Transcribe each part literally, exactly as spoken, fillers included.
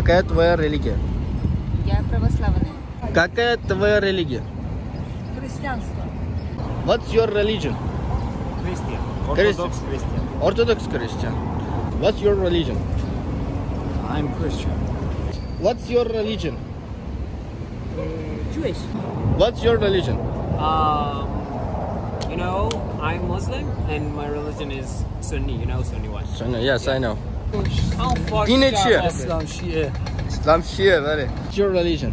Какая твоя религия? Я православная. Какая твоя религия? Христианство. What's your religion? Christian. Orthodox Christian. Orthodox Christian. What's your religion? I'm Christian. What's your religion? Jewish. What's your religion? Um, you know, I'm Muslim and my religion is Sunni. You know Sunni what? Sunni, yes, I know. How far? Dini Shia. Islam Shia. Islam Shia, very. What's your religion?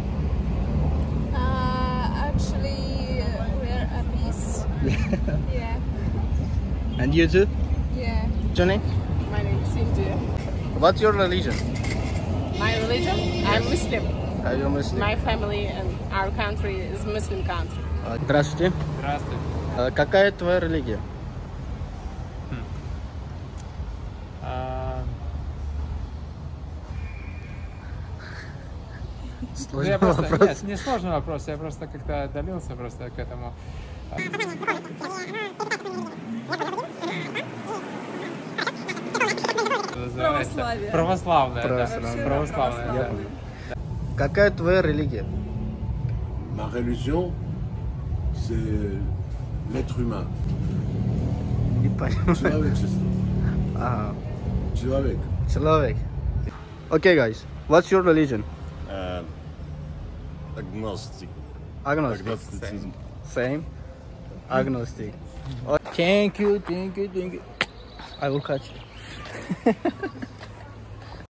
Uh, actually, uh, we're atheists. Yeah. And you too? Yeah. Johnny? My name is India. What's your religion? My religion? I'm Muslim. Are you Muslim? My family and our country is Muslim country. Здравствуйте. Здравствуй. А Какая твоя религия? А, Сложный я просто, вопрос. нет, не сложный вопрос, я просто как-то отдалился просто к этому. Православие. Православная, да. Православная. Православная, да. Какая твоя религия? Ma religion, c'est l'être humain. Не Tu vas понимаю. avec ce Ага. Tu vas avec. Человек. Okay, guys. What's your religion? Uh, agnostic. Agnostic. Agnosticism. Same. Agnostic. Oh, thank you, thank you, thank you. I will catch you.